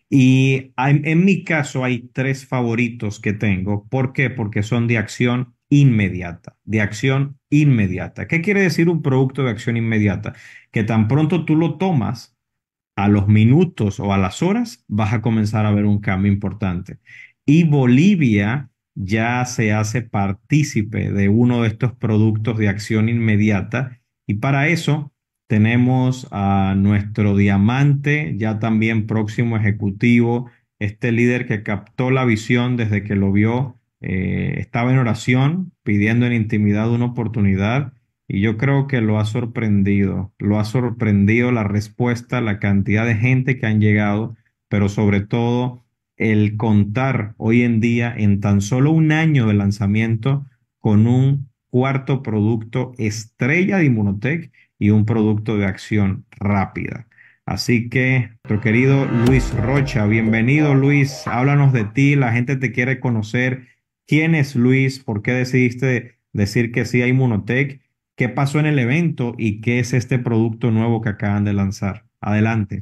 Y hay- en mi caso hay tres favoritos que tengo. ¿Por qué? Porque son de acción inmediata, de acción inmediata. ¿Qué quiere decir un producto de acción inmediata? Que tan pronto tú lo tomas, a los minutos o a las horas, vas a comenzar a ver un cambio importante. Y Bolivia ya se hace partícipe de uno de estos productos de acción inmediata. Y para eso tenemos a nuestro diamante, ya también próximo ejecutivo, este líder que captó la visión desde que lo vio, eh, estaba en oración, pidiendo en intimidad una oportunidad. Y yo creo que lo ha sorprendido, lo ha sorprendido la respuesta, la cantidad de gente que han llegado, pero sobre todo el contar hoy en día en tan solo un año de lanzamiento con un cuarto producto estrella de Inmunotech y un producto de acción rápida. Así que, nuestro querido Luis Rocha, bienvenido Luis, háblanos de ti, la gente te quiere conocer. ¿Quién es Luis? ¿Por qué decidiste decir que sí a Inmunotech? ¿Qué pasó en el evento y qué es este producto nuevo que acaban de lanzar? Adelante.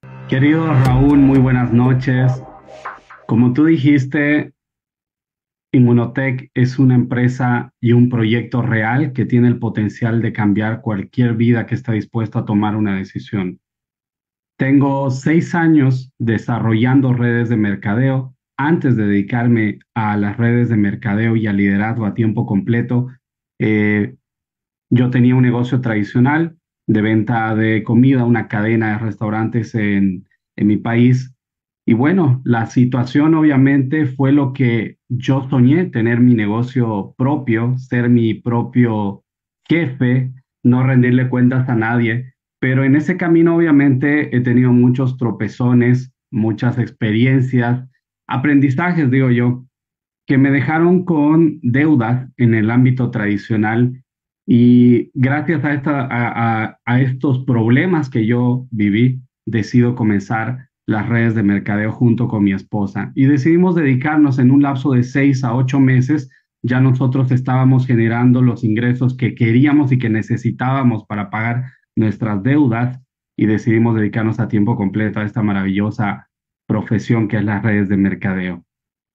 Querido Raúl, muy buenas noches. Como tú dijiste, Inmunotech es una empresa y un proyecto real que tiene el potencial de cambiar cualquier vida que está dispuesta a tomar una decisión. Tengo seis años desarrollando redes de mercadeo. Antes de dedicarme a las redes de mercadeo y al liderazgo a tiempo completo, eh, yo tenía un negocio tradicional de venta de comida, una cadena de restaurantes en, en mi país. Y bueno, la situación obviamente fue lo que yo soñé, tener mi negocio propio, ser mi propio jefe, no rendirle cuentas a nadie. Pero en ese camino obviamente he tenido muchos tropezones, muchas experiencias, aprendizajes, digo yo, que me dejaron con deudas en el ámbito tradicional y gracias a, esta, a, a, a estos problemas que yo viví, decido comenzar las redes de mercadeo junto con mi esposa y decidimos dedicarnos en un lapso de seis a ocho meses. Ya nosotros estábamos generando los ingresos que queríamos y que necesitábamos para pagar nuestras deudas y decidimos dedicarnos a tiempo completo a esta maravillosa profesión que es las redes de mercadeo.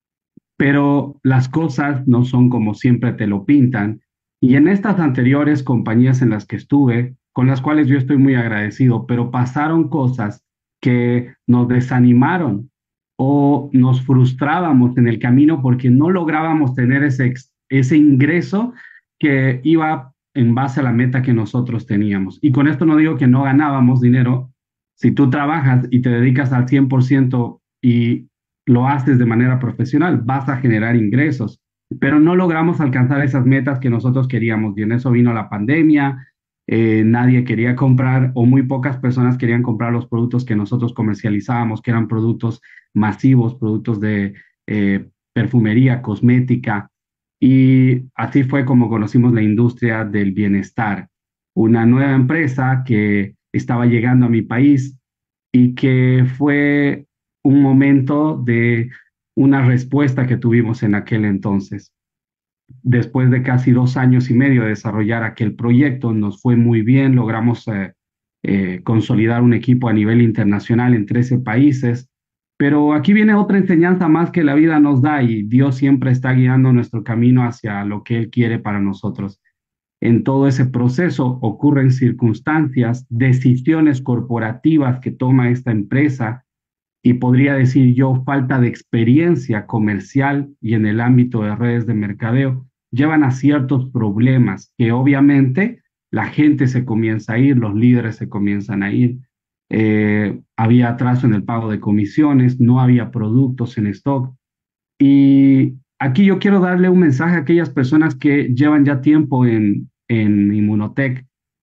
Pero las cosas no son como siempre te lo pintan. Y en estas anteriores compañías en las que estuve, con las cuales yo estoy muy agradecido, pero pasaron cosas que nos desanimaron o nos frustrábamos en el camino porque no lográbamos tener ese, ese ingreso que iba en base a la meta que nosotros teníamos. Y con esto no digo que no ganábamos dinero. Si tú trabajas y te dedicas al cien por ciento y lo haces de manera profesional, vas a generar ingresos, pero no logramos alcanzar esas metas que nosotros queríamos. Y en eso vino la pandemia, eh, nadie quería comprar o muy pocas personas querían comprar los productos que nosotros comercializábamos, que eran productos masivos, productos de eh, perfumería, cosmética. Y así fue como conocimos la industria del bienestar, una nueva empresa que estaba llegando a mi país y que fue un momento de una respuesta que tuvimos en aquel entonces. Después de casi dos años y medio de desarrollar aquel proyecto, nos fue muy bien, logramos eh, eh, consolidar un equipo a nivel internacional en trece países, pero aquí viene otra enseñanza más que la vida nos da y Dios siempre está guiando nuestro camino hacia lo que Él quiere para nosotros. En todo ese proceso ocurren circunstancias, decisiones corporativas que toma esta empresa y podría decir yo falta de experiencia comercial y en el ámbito de redes de mercadeo, llevan a ciertos problemas que obviamente la gente se comienza a ir, los líderes se comienzan a ir. Eh, había atraso en el pago de comisiones, no había productos en stock. Y aquí yo quiero darle un mensaje a aquellas personas que llevan ya tiempo en, en Inmunotech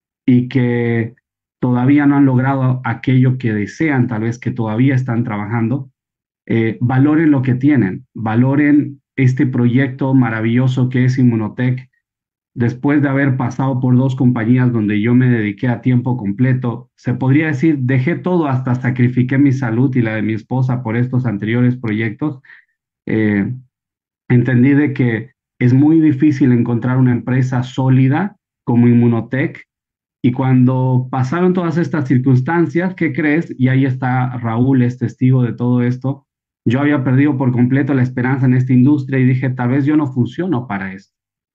y que todavía no han logrado aquello que desean, tal vez que todavía están trabajando. Eh, valoren lo que tienen, valoren este proyecto maravilloso que es Inmunotech. Después de haber pasado por dos compañías donde yo me dediqué a tiempo completo, se podría decir, dejé todo, hasta sacrifiqué mi salud y la de mi esposa por estos anteriores proyectos. Eh, entendí de que es muy difícil encontrar una empresa sólida como Inmunotech. Y cuando pasaron todas estas circunstancias, ¿qué crees? Y ahí está Raúl, es testigo de todo esto. Yo había perdido por completo la esperanza en esta industria y dije, tal vez yo no funciono para esto.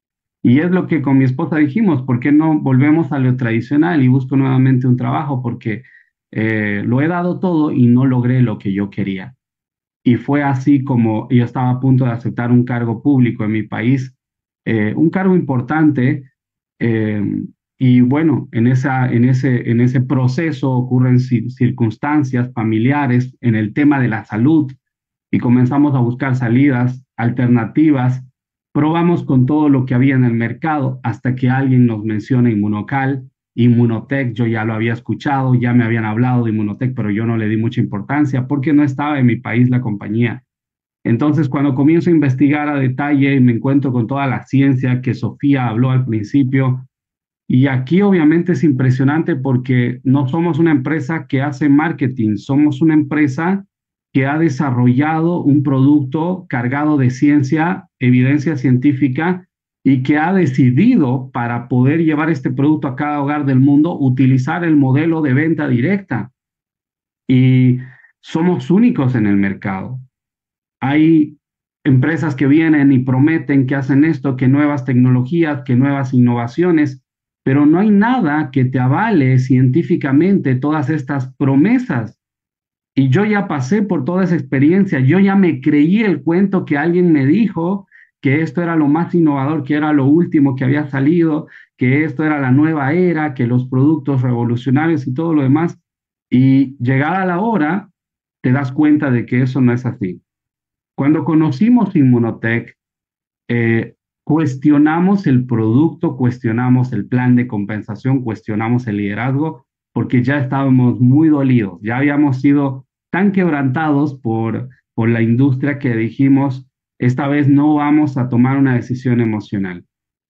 Y es lo que con mi esposa dijimos, ¿por qué no volvemos a lo tradicional y busco nuevamente un trabajo? Porque eh, lo he dado todo y no logré lo que yo quería. Y fue así como yo estaba a punto de aceptar un cargo público en mi país, eh, un cargo importante. Eh, y bueno, en, esa, en, ese, en ese proceso ocurren circunstancias familiares en el tema de la salud y comenzamos a buscar salidas, alternativas. Probamos con todo lo que había en el mercado hasta que alguien nos menciona Inmunocal, Inmunotech. Yo ya lo había escuchado, ya me habían hablado de Inmunotech, pero yo no le di mucha importancia porque no estaba en mi país la compañía. Entonces, cuando comienzo a investigar a detalle y me encuentro con toda la ciencia que Sofía habló al principio, y aquí obviamente es impresionante porque no somos una empresa que hace marketing, somos una empresa que ha desarrollado un producto cargado de ciencia, evidencia científica y que ha decidido para poder llevar este producto a cada hogar del mundo utilizar el modelo de venta directa. Y somos únicos en el mercado. Hay empresas que vienen y prometen que hacen esto, que nuevas tecnologías, que nuevas innovaciones, pero no hay nada que te avale científicamente todas estas promesas. Y yo ya pasé por toda esa experiencia, yo ya me creí el cuento que alguien me dijo, que esto era lo más innovador, que era lo último que había salido, que esto era la nueva era, que los productos revolucionarios y todo lo demás. Y llegada la hora, te das cuenta de que eso no es así. Cuando conocimos Inmunotech, eh, cuestionamos el producto, cuestionamos el plan de compensación, cuestionamos el liderazgo, porque ya estábamos muy dolidos, ya habíamos sido tan quebrantados por, por la industria que dijimos, esta vez no vamos a tomar una decisión emocional.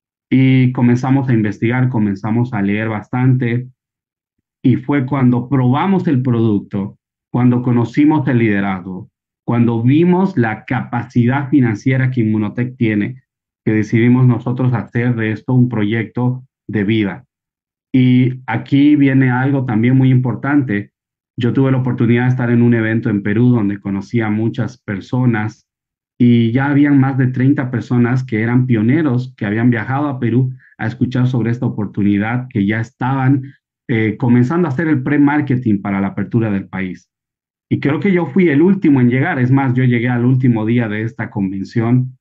Y comenzamos a investigar, comenzamos a leer bastante, y fue cuando probamos el producto, cuando conocimos el liderazgo, cuando vimos la capacidad financiera que Inmunotech tiene, que decidimos nosotros hacer de esto un proyecto de vida. Y aquí viene algo también muy importante. Yo tuve la oportunidad de estar en un evento en Perú donde conocí a muchas personas y ya habían más de treinta personas que eran pioneros, que habían viajado a Perú a escuchar sobre esta oportunidad, que ya estaban eh, comenzando a hacer el pre-marketing para la apertura del país. Y creo que yo fui el último en llegar, es más, yo llegué al último día de esta convención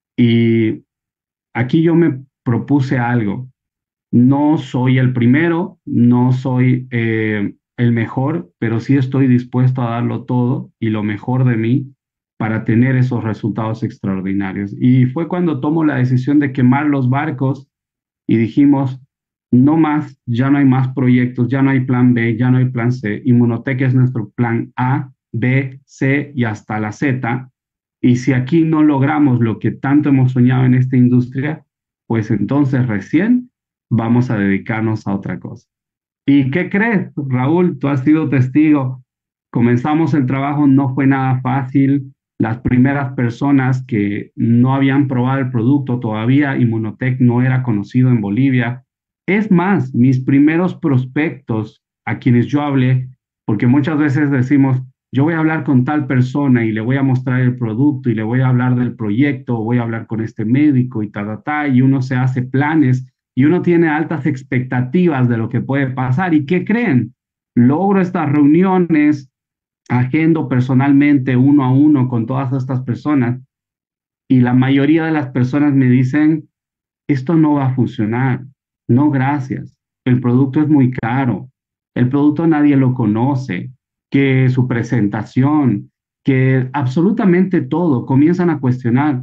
y aquí yo me propuse algo. No soy el primero, no soy eh, el mejor, pero sí estoy dispuesto a darlo todo y lo mejor de mí para tener esos resultados extraordinarios. Y fue cuando tomo la decisión de quemar los barcos y dijimos, no más, ya no hay más proyectos, ya no hay plan B, ya no hay plan C. Inmunotech es nuestro plan A, B, C y hasta la Z. Y si aquí no logramos lo que tanto hemos soñado en esta industria, pues entonces recién vamos a dedicarnos a otra cosa. ¿Y qué crees, Raúl? Tú has sido testigo. Comenzamos el trabajo, no fue nada fácil. Las primeras personas que no habían probado el producto, todavía Inmunotech no era conocido en Bolivia. Es más, mis primeros prospectos a quienes yo hablé, porque muchas veces decimos, yo voy a hablar con tal persona y le voy a mostrar el producto y le voy a hablar del proyecto, voy a hablar con este médico y ta, ta, ta, y uno se hace planes y uno tiene altas expectativas de lo que puede pasar. ¿Y qué creen? Logro estas reuniones, agendo personalmente uno a uno con todas estas personas y la mayoría de las personas me dicen, esto no va a funcionar, no gracias, el producto es muy caro, el producto nadie lo conoce, que su presentación, que absolutamente todo, comienzan a cuestionar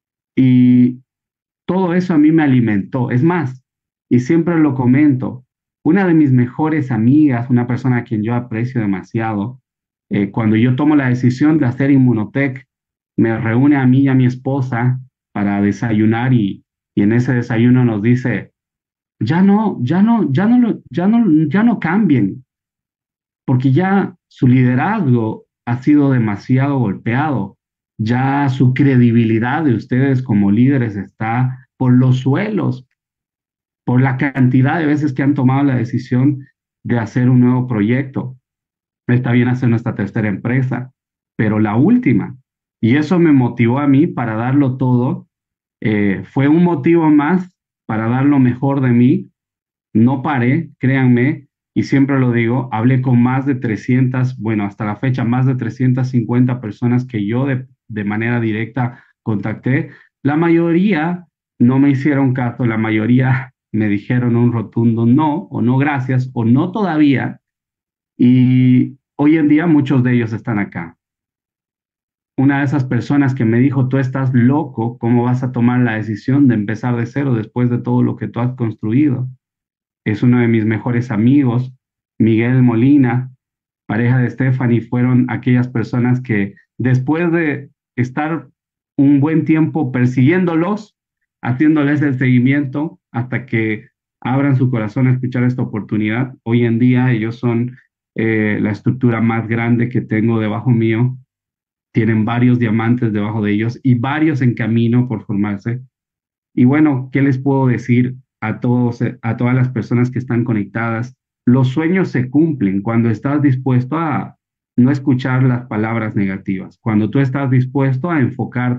y todo eso a mí me alimentó. Es más, y siempre lo comento, una de mis mejores amigas, una persona a quien yo aprecio demasiado, eh, cuando yo tomo la decisión de hacer Inmunotech, me reúne a mí y a mi esposa para desayunar y, y en ese desayuno nos dice, ya no, ya no, ya no, lo, ya no, ya no cambien, porque ya su liderazgo ha sido demasiado golpeado, ya su credibilidad de ustedes como líderes está por los suelos, por la cantidad de veces que han tomado la decisión de hacer un nuevo proyecto. Está bien hacer nuestra tercera empresa, pero la última. Y eso me motivó a mí para darlo todo. Eh, fue un motivo más para dar lo mejor de mí. No paré, créanme, y siempre lo digo, hablé con más de trescientas, bueno, hasta la fecha, más de trescientas cincuenta personas que yo de, de manera directa contacté. La mayoría no me hicieron caso, la mayoría me dijeron un rotundo no, o no gracias, o no todavía. Y hoy en día muchos de ellos están acá. Una de esas personas que me dijo, tú estás loco, ¿cómo vas a tomar la decisión de empezar de cero después de todo lo que tú has construido? Es uno de mis mejores amigos, Miguel Molina, pareja de Stephanie, fueron aquellas personas que después de estar un buen tiempo persiguiéndolos, haciéndoles el seguimiento hasta que abran su corazón a escuchar esta oportunidad, hoy en día ellos son eh, la estructura más grande que tengo debajo mío. Tienen varios diamantes debajo de ellos y varios en camino por formarse. Y bueno, ¿qué les puedo decir a todos, a todas las personas que están conectadas? Los sueños se cumplen cuando estás dispuesto a no escuchar las palabras negativas, cuando tú estás dispuesto a enfocarte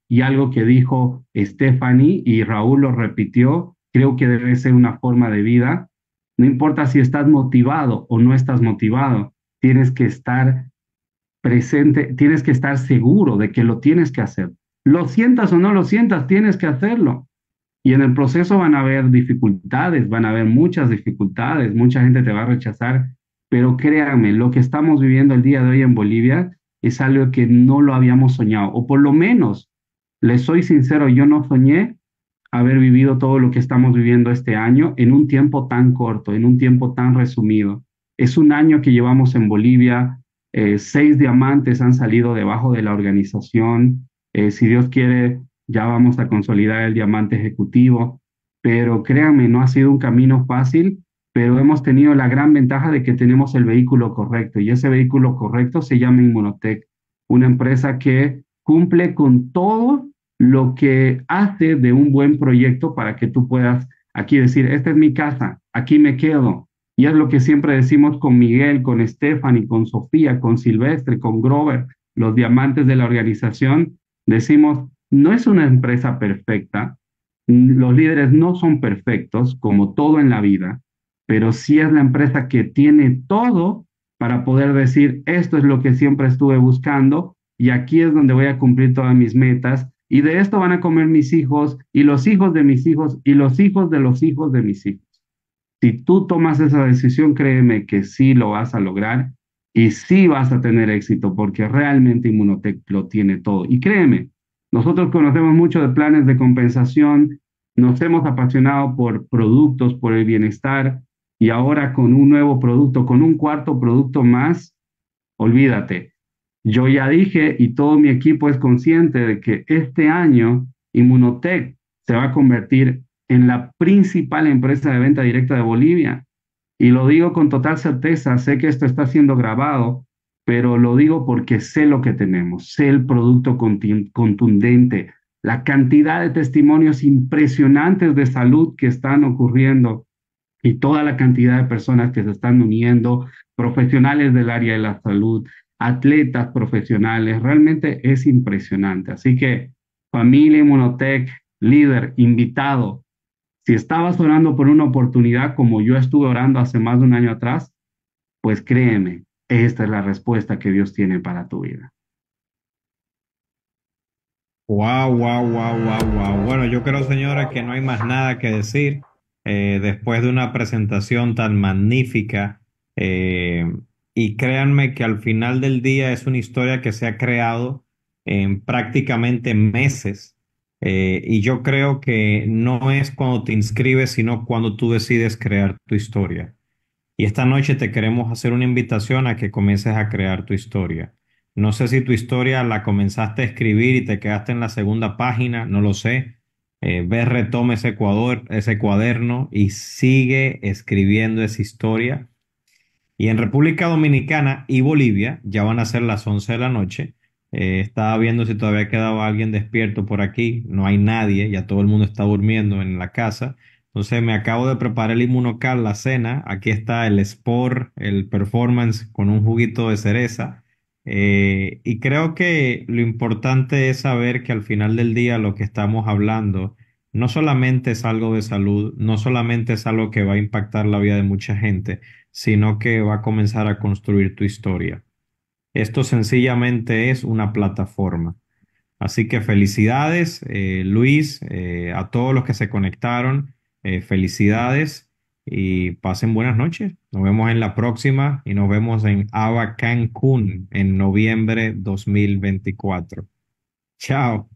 Y algo que dijo Stephanie y Raúl lo repitió, creo que debe ser una forma de vida. No importa si estás motivado o no estás motivado, tienes que estar presente, tienes que estar seguro de que lo tienes que hacer. Lo sientas o no lo sientas, tienes que hacerlo. Y en el proceso van a haber dificultades, van a haber muchas dificultades, mucha gente te va a rechazar, pero créanme, lo que estamos viviendo el día de hoy en Bolivia es algo que no lo habíamos soñado, o por lo menos, les soy sincero, yo no soñé haber vivido todo lo que estamos viviendo este año en un tiempo tan corto, en un tiempo tan resumido. Es un año que llevamos en Bolivia, eh, seis diamantes han salido debajo de la organización. Eh, si Dios quiere, ya vamos a consolidar el diamante ejecutivo, pero créanme, no ha sido un camino fácil, pero hemos tenido la gran ventaja de que tenemos el vehículo correcto y ese vehículo correcto se llama Inmunotech, una empresa que cumple con todo lo que hace de un buen proyecto para que tú puedas aquí decir, esta es mi casa, aquí me quedo. Y es lo que siempre decimos con Miguel, con Stephanie, con Sofía, con Silvestre, con Grover, los diamantes de la organización. Decimos, no es una empresa perfecta, los líderes no son perfectos, como todo en la vida, pero sí es la empresa que tiene todo para poder decir, esto es lo que siempre estuve buscando y aquí es donde voy a cumplir todas mis metas y de esto van a comer mis hijos y los hijos de mis hijos y los hijos de los hijos de mis hijos. Si tú tomas esa decisión, créeme que sí lo vas a lograr y sí vas a tener éxito porque realmente Inmunotech lo tiene todo. Y créeme, nosotros conocemos mucho de planes de compensación, nos hemos apasionado por productos, por el bienestar y ahora con un nuevo producto, con un cuarto producto más, olvídate. Yo ya dije y todo mi equipo es consciente de que este año Inmunotech se va a convertir en la principal empresa de venta directa de Bolivia. Y lo digo con total certeza, sé que esto está siendo grabado, pero lo digo porque sé lo que tenemos, sé el producto contundente, la cantidad de testimonios impresionantes de salud que están ocurriendo y toda la cantidad de personas que se están uniendo, profesionales del área de la salud, atletas profesionales, realmente es impresionante. Así que familia Inmunotech, líder, invitado, si estabas orando por una oportunidad como yo estuve orando hace más de un año atrás, pues créeme, esta es la respuesta que Dios tiene para tu vida. Wow, wow, wow, wow, wow. Bueno, yo creo, señora, que no hay más nada que decir eh, después de una presentación tan magnífica. eh, y créanme que al final del día es una historia que se ha creado en prácticamente meses. eh, y yo creo que no es cuando te inscribes, sino cuando tú decides crear tu historia. Y esta noche te queremos hacer una invitación a que comiences a crear tu historia. No sé si tu historia la comenzaste a escribir y te quedaste en la segunda página, no lo sé. Eh, ve, retoma ese cuador- ese cuaderno y sigue escribiendo esa historia. Y en República Dominicana y Bolivia ya van a ser las once de la noche. Eh, estaba viendo si todavía quedaba alguien despierto por aquí. No hay nadie, ya todo el mundo está durmiendo en la casa. Entonces me acabo de preparar el Inmunocal, la cena. Aquí está el Sport, el Performance con un juguito de cereza. Eh, y creo que lo importante es saber que al final del día lo que estamos hablando no solamente es algo de salud, no solamente es algo que va a impactar la vida de mucha gente, sino que va a comenzar a construir tu historia. Esto sencillamente es una plataforma. Así que felicidades, eh, Luis, eh, a todos los que se conectaron, eh, felicidades y pasen buenas noches. Nos vemos en la próxima y nos vemos en Ava Cancún en noviembre dos mil veinticuatro. Chao.